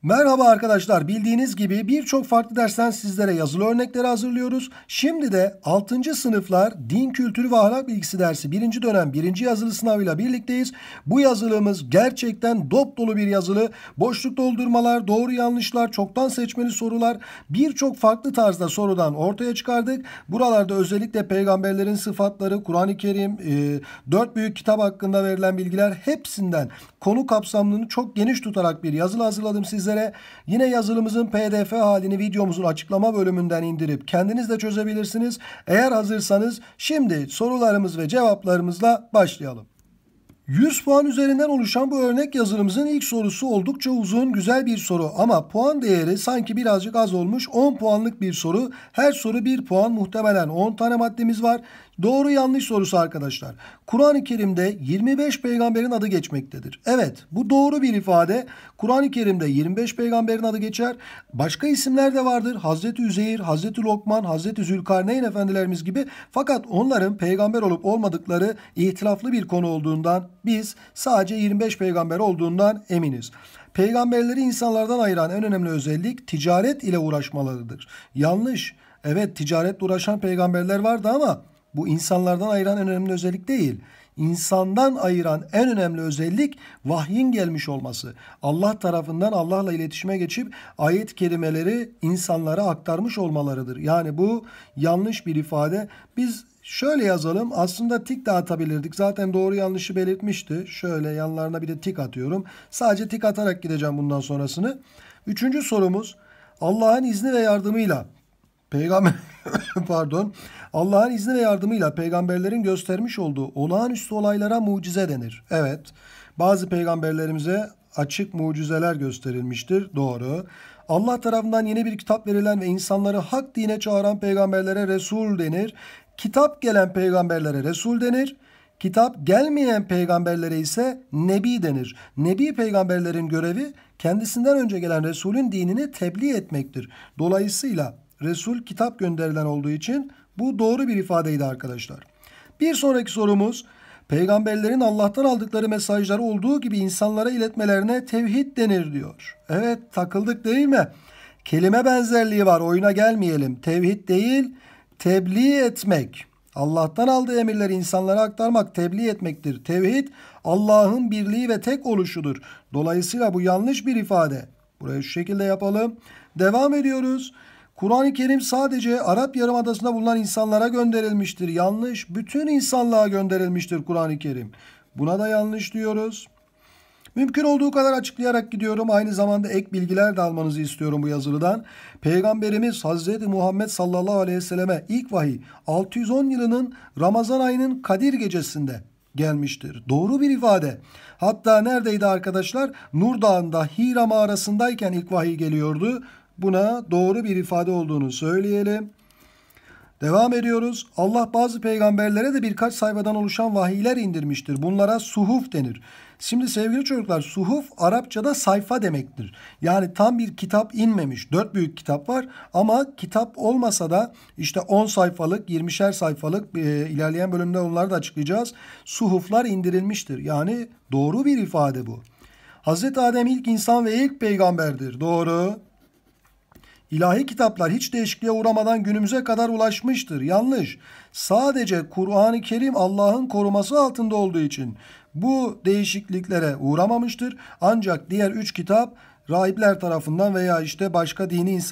Merhaba arkadaşlar. Bildiğiniz gibi birçok farklı dersten sizlere yazılı örnekleri hazırlıyoruz. Şimdi de 6. sınıflar Din Kültürü ve Ahlak Bilgisi dersi 1. dönem 1. yazılı sınavıyla birlikteyiz. Bu yazılımız gerçekten dop dolu bir yazılı. Boşluk doldurmalar, doğru yanlışlar, çoktan seçmeli sorular, birçok farklı tarzda sorudan ortaya çıkardık. Buralarda özellikle peygamberlerin sıfatları, Kur'an-ı Kerim, 4 büyük kitap hakkında verilen bilgiler hepsinden konu kapsamını çok geniş tutarak bir yazılı hazırladım sizlere. Yine yazılımızın PDF halini videomuzun açıklama bölümünden indirip kendiniz de çözebilirsiniz. Eğer hazırsanız şimdi sorularımız ve cevaplarımızla başlayalım. 100 puan üzerinden oluşan bu örnek yazılımımızın ilk sorusu oldukça uzun, güzel bir soru ama puan değeri sanki birazcık az olmuş. 10 puanlık bir soru. Her soru 1 puan, muhtemelen 10 tane maddemiz var. Doğru yanlış sorusu arkadaşlar. Kur'an-ı Kerim'de 25 peygamberin adı geçmektedir. Evet, bu doğru bir ifade. Kur'an-ı Kerim'de 25 peygamberin adı geçer. Başka isimler de vardır. Hazreti Üzeyir, Hazreti Lokman, Hazreti Zülkarneyn efendilerimiz gibi. Fakat onların peygamber olup olmadıkları ihtilaflı bir konu olduğundan biz sadece 25 peygamber olduğundan eminiz. Peygamberleri insanlardan ayıran en önemli özellik ticaret ile uğraşmalarıdır. Yanlış. Evet, ticaretle uğraşan peygamberler vardı ama bu insanlardan ayıran en önemli özellik değil. İnsandan ayıran en önemli özellik vahyin gelmiş olması. Allah tarafından Allah'la iletişime geçip ayet-i kerimeleri insanlara aktarmış olmalarıdır. Yani bu yanlış bir ifade. Biz şöyle yazalım. Aslında tik de atabilirdik. Zaten doğru yanlışı belirtmişti. Şöyle yanlarına bir de tik atıyorum. Sadece tik atarak gideceğim bundan sonrasını. Üçüncü sorumuz Allah'ın izni ve yardımıyla Allah'ın izni ve yardımıyla peygamberlerin göstermiş olduğu olağanüstü olaylara mucize denir. Evet. Bazı peygamberlerimize açık mucizeler gösterilmiştir. Doğru. Allah tarafından yeni bir kitap verilen ve insanları hak dine çağıran peygamberlere Resul denir. Kitap gelen peygamberlere Resul denir. Kitap gelmeyen peygamberlere ise Nebi denir. Nebi peygamberlerin görevi kendisinden önce gelen Resulün dinini tebliğ etmektir. Dolayısıyla Resul kitap gönderilen olduğu için bu doğru bir ifadeydi arkadaşlar. Bir sonraki sorumuz peygamberlerin Allah'tan aldıkları mesajları olduğu gibi insanlara iletmelerine tevhid denir diyor. Evet, takıldık değil mi? Kelime benzerliği var, oyuna gelmeyelim. Tevhid değil, tebliğ etmek. Allah'tan aldığı emirleri insanlara aktarmak, tebliğ etmektir. Tevhid Allah'ın birliği ve tek oluşudur. Dolayısıyla bu yanlış bir ifade. Burayı şu şekilde yapalım. Devam ediyoruz. Kur'an-ı Kerim sadece Arap Yarımadası'nda bulunan insanlara gönderilmiştir. Yanlış. Bütün insanlığa gönderilmiştir Kur'an-ı Kerim. Buna da yanlış diyoruz. Mümkün olduğu kadar açıklayarak gidiyorum. Aynı zamanda ek bilgiler de almanızı istiyorum bu yazılıdan. Peygamberimiz Hazreti Muhammed sallallahu aleyhi ve selleme ilk vahiy 610 yılının Ramazan ayının Kadir gecesinde gelmiştir. Doğru bir ifade. Hatta neredeydi arkadaşlar? Nur Dağı'nda Hira mağarasındayken ilk vahiy geliyordu. Buna doğru bir ifade olduğunu söyleyelim. Devam ediyoruz. Allah bazı peygamberlere de birkaç sayfadan oluşan vahiyler indirmiştir. Bunlara suhuf denir. Şimdi sevgili çocuklar, suhuf Arapçada sayfa demektir. Yani tam bir kitap inmemiş. 4 büyük kitap var ama kitap olmasa da işte 10 sayfalık, 20'şer sayfalık ilerleyen bölümde onları da açıklayacağız. Suhuflar indirilmiştir. Yani doğru bir ifade bu. Hazreti Adem ilk insan ve ilk peygamberdir. Doğru. İlahi kitaplar hiç değişikliğe uğramadan günümüze kadar ulaşmıştır. Yanlış. Sadece Kur'an-ı Kerim Allah'ın koruması altında olduğu için bu değişikliklere uğramamıştır. Ancak diğer 3 kitap rahipler tarafından veya işte başka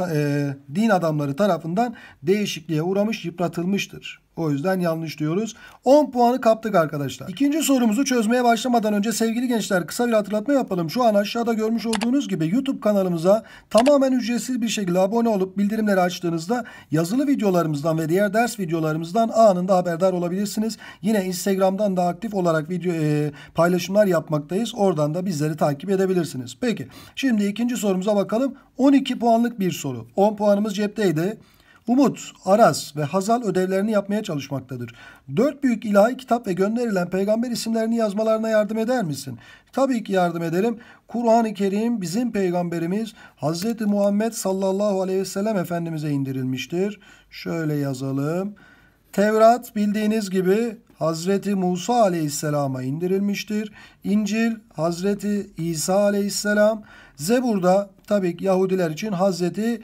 din adamları tarafından değişikliğe uğramış, yıpratılmıştır. O yüzden yanlış diyoruz. 10 puanı kaptık arkadaşlar. İkinci sorumuzu çözmeye başlamadan önce sevgili gençler kısa bir hatırlatma yapalım. Şu an aşağıda görmüş olduğunuz gibi YouTube kanalımıza tamamen ücretsiz bir şekilde abone olup bildirimleri açtığınızda yazılı videolarımızdan ve diğer ders videolarımızdan anında haberdar olabilirsiniz. Yine Instagram'dan da aktif olarak video paylaşımlar yapmaktayız. Oradan da bizleri takip edebilirsiniz. Peki şimdi ikinci sorumuza bakalım. 12 puanlık bir soru. 10 puanımız cepteydi. Umut, Aras ve Hazal ödevlerini yapmaya çalışmaktadır. 4 büyük ilahi kitap ve gönderilen peygamber isimlerini yazmalarına yardım eder misin? Tabii ki yardım ederim. Kur'an-ı Kerim bizim peygamberimiz Hazreti Muhammed sallallahu aleyhi ve sellem Efendimiz'e indirilmiştir. Şöyle yazalım. Tevrat bildiğiniz gibi Hazreti Musa aleyhisselama indirilmiştir. İncil Hazreti İsa aleyhisselam. Zebur'da tabii ki Yahudiler için Hazreti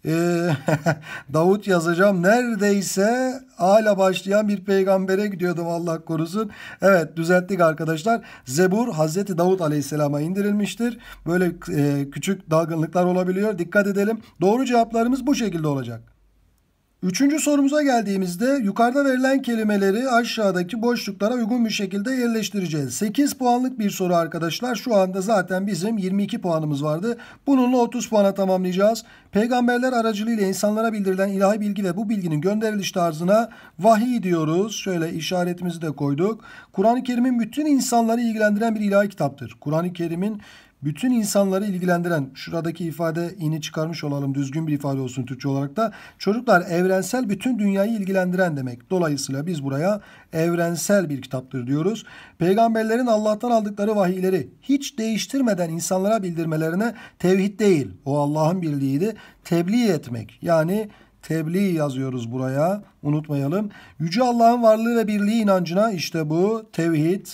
Davut yazacağım. Neredeyse hala başlayan bir peygambere gidiyordum, Allah korusun. Evet, düzelttik arkadaşlar. Zebur Hazreti Davut Aleyhisselam'a indirilmiştir. Böyle küçük dalgınlıklar olabiliyor. Dikkat edelim. Doğru cevaplarımız bu şekilde olacak. Üçüncü sorumuza geldiğimizde yukarıda verilen kelimeleri aşağıdaki boşluklara uygun bir şekilde yerleştireceğiz. 8 puanlık bir soru arkadaşlar. Şu anda zaten bizim 22 puanımız vardı. Bununla 30 puana tamamlayacağız. Peygamberler aracılığıyla insanlara bildirilen ilahi bilgi ve bu bilginin gönderiliş tarzına vahiy diyoruz. Şöyle işaretimizi de koyduk. Kur'an-ı Kerim'in bütün insanları ilgilendiren bir ilahi kitaptır. Kur'an-ı Kerim'in bütün insanları ilgilendiren, şuradaki ifade ini çıkarmış olalım, düzgün bir ifade olsun Türkçe olarak da. Çocuklar, evrensel, bütün dünyayı ilgilendiren demek. Dolayısıyla biz buraya evrensel bir kitaptır diyoruz. Peygamberlerin Allah'tan aldıkları vahiyleri hiç değiştirmeden insanlara bildirmelerine tevhid değil, o Allah'ın bildiğiydi, tebliğ etmek. Yani tebliğ yazıyoruz buraya, unutmayalım. Yüce Allah'ın varlığı ve birliği inancına işte bu tevhid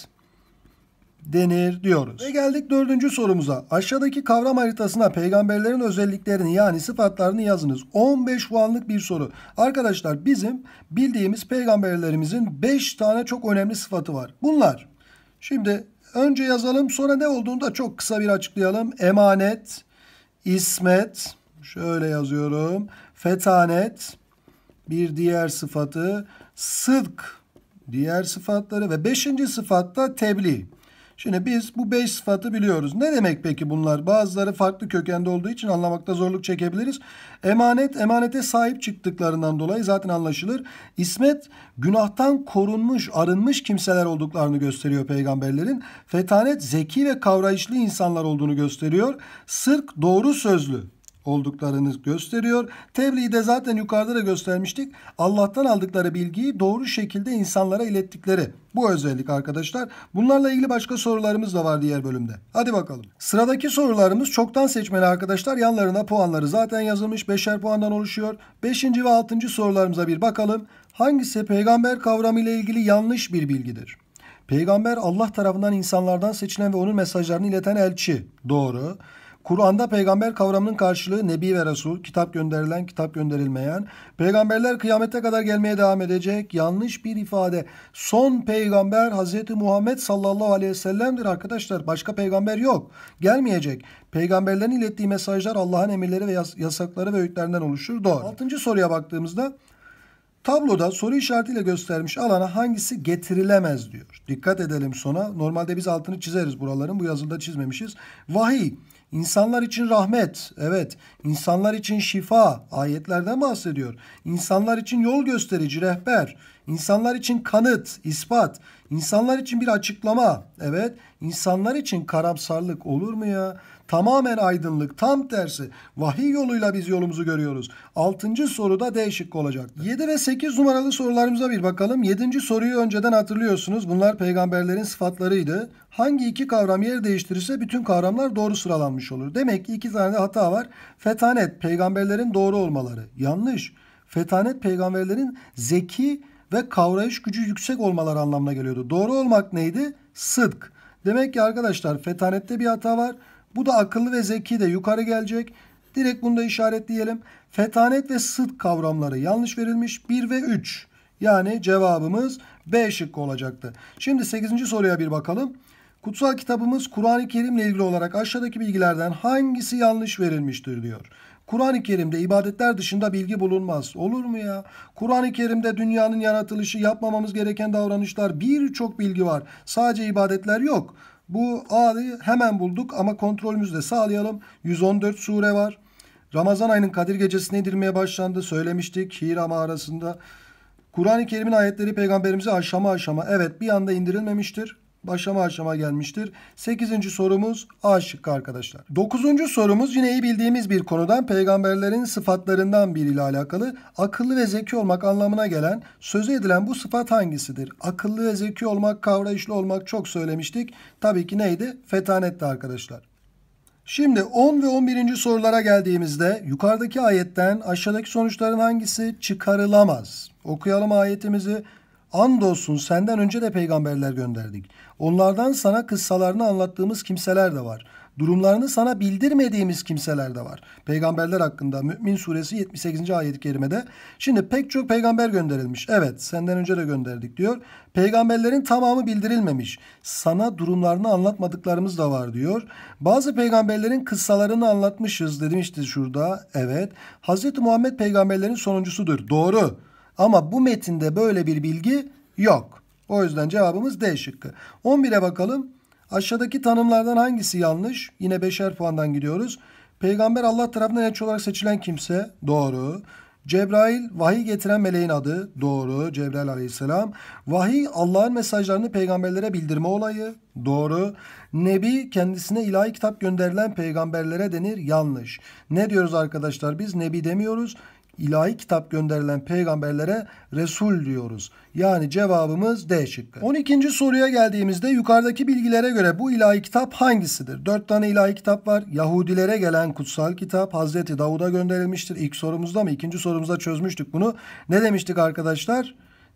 denir diyoruz. Ve geldik dördüncü sorumuza. Aşağıdaki kavram haritasına peygamberlerin özelliklerini yani sıfatlarını yazınız. 15 puanlık bir soru. Arkadaşlar, bizim bildiğimiz peygamberlerimizin 5 tane çok önemli sıfatı var. Bunlar. Şimdi önce yazalım, sonra ne olduğunu da çok kısa bir açıklayalım. Emanet, ismet, şöyle yazıyorum. Fetanet, bir diğer sıfatı, sıdk, diğer sıfatları ve 5. sıfatta tebliğ. Şimdi biz bu 5 sıfatı biliyoruz. Ne demek peki bunlar? Bazıları farklı kökende olduğu için anlamakta zorluk çekebiliriz. Emanet, emanete sahip çıktıklarından dolayı zaten anlaşılır. İsmet, günahtan korunmuş, arınmış kimseler olduklarını gösteriyor peygamberlerin. Fetanet, zeki ve kavrayışlı insanlar olduğunu gösteriyor. Sırk, doğru sözlü olduklarını gösteriyor. Tebliğ de zaten yukarıda da göstermiştik. Allah'tan aldıkları bilgiyi doğru şekilde insanlara ilettikleri. Bu özellik arkadaşlar. Bunlarla ilgili başka sorularımız da var diğer bölümde. Hadi bakalım. Sıradaki sorularımız çoktan seçmeli arkadaşlar. Yanlarına puanları zaten yazılmış. 5'er puandan oluşuyor. 5. ve 6. sorularımıza bir bakalım. Hangisi peygamber kavramı ile ilgili yanlış bir bilgidir? Peygamber Allah tarafından insanlardan seçilen ve onun mesajlarını ileten elçi. Doğru. Kur'an'da peygamber kavramının karşılığı Nebi ve Resul, kitap gönderilen, kitap gönderilmeyen. Peygamberler kıyamete kadar gelmeye devam edecek. Yanlış bir ifade. Son peygamber Hazreti Muhammed sallallahu aleyhi ve sellem'dir arkadaşlar. Başka peygamber yok. Gelmeyecek. Peygamberlerin ilettiği mesajlar Allah'ın emirleri ve yasakları ve öğütlerinden oluşur. Doğru. 6. soruya baktığımızda tabloda soru işaretiyle göstermiş alana hangisi getirilemez diyor. Dikkat edelim sona. Normalde biz altını çizeriz buraların. Bu yazıda çizmemişiz. Vahiy. İnsanlar için rahmet, evet. İnsanlar için şifa, ayetlerden bahsediyor. İnsanlar için yol gösterici, rehber. İnsanlar için kanıt, ispat. İnsanlar için bir açıklama, evet. İnsanlar için karamsarlık, olur mu ya? Tamamen aydınlık, tam tersi. Vahiy yoluyla biz yolumuzu görüyoruz. 6. soruda D şıkkı olacak. 7 ve 8 numaralı sorularımıza bir bakalım. 7. soruyu önceden hatırlıyorsunuz. Bunlar peygamberlerin sıfatlarıydı. Hangi iki kavram yer değiştirirse bütün kavramlar doğru sıralanmış olur. Demek ki 2 tane de hata var. Fetanet, peygamberlerin doğru olmaları. Yanlış. Fetanet, peygamberlerin zeki ve kavrayış gücü yüksek olmaları anlamına geliyordu. Doğru olmak neydi? Sıdk. Demek ki arkadaşlar fetanette bir hata var. Bu da akıllı ve zeki de yukarı gelecek. Direkt bunu da işaretleyelim. Fetanet ve sıdk kavramları yanlış verilmiş. 1 ve 3. Yani cevabımız B şıkkı olacaktı. Şimdi 8. soruya bir bakalım. Kutsal kitabımız Kur'an-ı Kerim'le ilgili olarak aşağıdaki bilgilerden hangisi yanlış verilmiştir diyor. Kur'an-ı Kerim'de ibadetler dışında bilgi bulunmaz. Olur mu ya? Kur'an-ı Kerim'de dünyanın yaratılışı, yapmamamız gereken davranışlar, birçok bilgi var. Sadece ibadetler yok. Bu A'yı hemen bulduk ama kontrolümüzü de sağlayalım. 114 sure var. Ramazan ayının Kadir Gecesi'ne indirmeye başlandı. Söylemiştik Hira mağarasında. Kur'an-ı Kerim'in ayetleri peygamberimize aşama aşama, evet, bir anda indirilmemiştir. Aşama aşama gelmiştir. 8. sorumuz A şıkkı arkadaşlar. 9. sorumuz yine iyi bildiğimiz bir konudan, peygamberlerin sıfatlarından biriyle alakalı. Akıllı ve zeki olmak anlamına gelen, sözü edilen bu sıfat hangisidir? Akıllı ve zeki olmak, kavrayışlı olmak çok söylemiştik. Tabii ki neydi? Fetanetti arkadaşlar. Şimdi 10 ve 11. sorulara geldiğimizde yukarıdaki ayetten aşağıdaki sonuçların hangisi çıkarılamaz? Okuyalım ayetimizi. Andolsun senden önce de peygamberler gönderdik. Onlardan sana kıssalarını anlattığımız kimseler de var. Durumlarını sana bildirmediğimiz kimseler de var. Peygamberler hakkında Mü'min suresi 78. ayet-i kerimede. Şimdi pek çok peygamber gönderilmiş. Evet, senden önce de gönderdik diyor. Peygamberlerin tamamı bildirilmemiş. Sana durumlarını anlatmadıklarımız da var diyor. Bazı peygamberlerin kıssalarını anlatmışız demişti şurada. Evet. Hazreti Muhammed peygamberlerin sonuncusudur. Doğru. Ama bu metinde böyle bir bilgi yok. O yüzden cevabımız D şıkkı. 11'e bakalım. Aşağıdaki tanımlardan hangisi yanlış? Yine 5'er puandan gidiyoruz. Peygamber Allah tarafından elçi olarak seçilen kimse. Doğru. Cebrail vahiy getiren meleğin adı. Doğru. Cebrail aleyhisselam. Vahiy Allah'ın mesajlarını peygamberlere bildirme olayı. Doğru. Nebi kendisine ilahi kitap gönderilen peygamberlere denir. Yanlış. Ne diyoruz arkadaşlar? Biz nebi demiyoruz. İlahi kitap gönderilen peygamberlere Resul diyoruz. Yani cevabımız D şıkkı. 12. soruya geldiğimizde yukarıdaki bilgilere göre bu ilahi kitap hangisidir? 4 tane ilahi kitap var. Yahudilere gelen kutsal kitap Hazreti Davud'a gönderilmiştir. İlk sorumuzda mı? İkinci sorumuzda çözmüştük bunu. Ne demiştik arkadaşlar?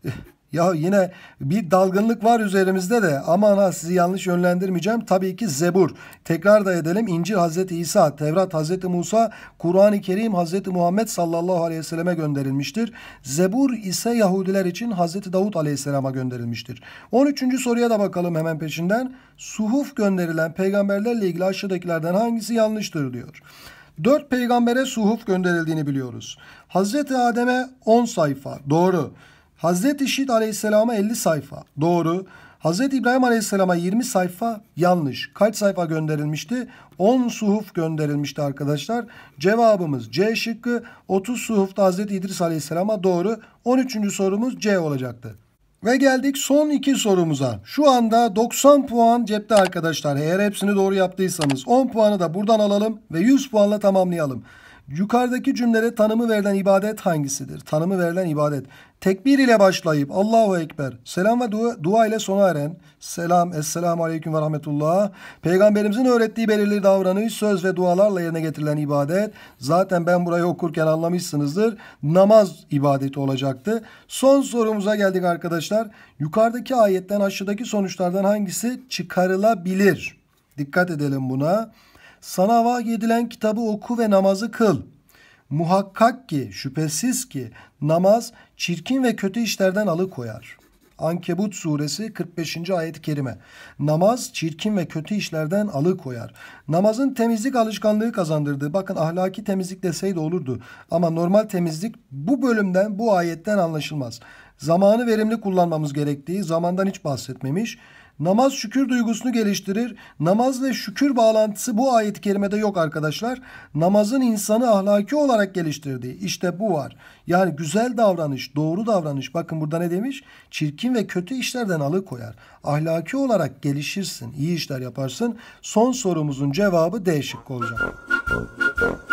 Ya yine bir dalgınlık var üzerimizde de aman ha sizi yanlış yönlendirmeyeceğim. Tabii ki Zebur. Tekrar da edelim. İncil Hazreti İsa, Tevrat Hazreti Musa, Kur'an-ı Kerim Hazreti Muhammed sallallahu aleyhi ve selleme gönderilmiştir. Zebur ise Yahudiler için Hazreti Davud aleyhisselama gönderilmiştir. 13. soruya da bakalım hemen peşinden. Suhuf gönderilen peygamberlerle ilgili aşağıdakilerden hangisi yanlıştır diyor. 4 peygambere suhuf gönderildiğini biliyoruz. Hazreti Adem'e 10 sayfa. Doğru. Hazreti Şit Aleyhisselam'a 50 sayfa. Doğru. Hazreti İbrahim Aleyhisselam'a 20 sayfa. Yanlış. Kaç sayfa gönderilmişti? 10 suhuf gönderilmişti arkadaşlar. Cevabımız C şıkkı. 30 suhufta Hazreti İdris Aleyhisselam'a. Doğru. 13. sorumuz C olacaktı. Ve geldik son 2 sorumuza. Şu anda 90 puan cepte arkadaşlar. Eğer hepsini doğru yaptıysanız 10 puanı da buradan alalım ve 100 puanla tamamlayalım. Yukarıdaki cümlede tanımı verilen ibadet hangisidir? Tanımı verilen ibadet. Tekbir ile başlayıp Allahu Ekber, selam ve dua ile sona eren, selam, esselamu aleyküm ve rahmetullah, peygamberimizin öğrettiği belirli davranış, söz ve dualarla yerine getirilen ibadet, zaten ben burayı okurken anlamışsınızdır, namaz ibadeti olacaktı. Son sorumuza geldik arkadaşlar. Yukarıdaki ayetten aşağıdaki sonuçlardan hangisi çıkarılabilir? Dikkat edelim buna. Sana vahyedilen kitabı oku ve namazı kıl. Muhakkak ki, şüphesiz ki namaz çirkin ve kötü işlerden alıkoyar. Ankebut suresi 45. ayet-i kerime. Namaz çirkin ve kötü işlerden alıkoyar. Namazın temizlik alışkanlığı kazandırdığı, bakın ahlaki temizlik deseydi olurdu. Ama normal temizlik bu bölümden, bu ayetten anlaşılmaz. Zamanı verimli kullanmamız gerektiği, zamandan hiç bahsetmemiş. Namaz şükür duygusunu geliştirir. Namaz ve şükür bağlantısı bu ayet-i kerimede yok arkadaşlar. Namazın insanı ahlaki olarak geliştirdiği. İşte bu var. Yani güzel davranış, doğru davranış. Bakın burada ne demiş? Çirkin ve kötü işlerden alıkoyar. Ahlaki olarak gelişirsin, iyi işler yaparsın. Son sorumuzun cevabı D şıkkı olacak.